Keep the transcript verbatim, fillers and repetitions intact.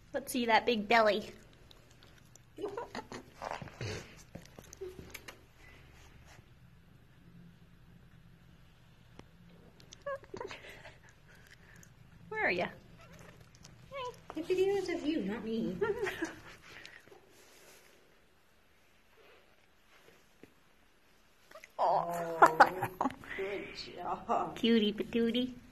Let's see that big belly. Where are you? The video is of you, not me. Oh, Good job. Cutie patootie.